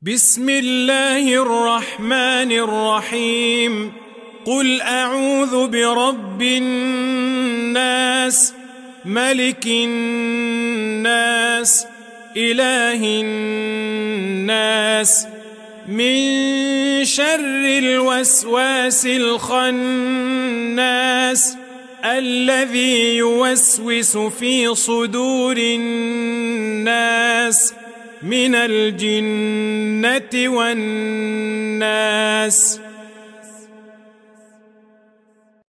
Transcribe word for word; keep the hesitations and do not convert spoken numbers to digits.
بسم الله الرحمن الرحيم. قل أعوذ برب الناس، ملك الناس، إله الناس، من شر الوسواس الخناس الذي يوسوس في صدور الناس من الجنة والناس.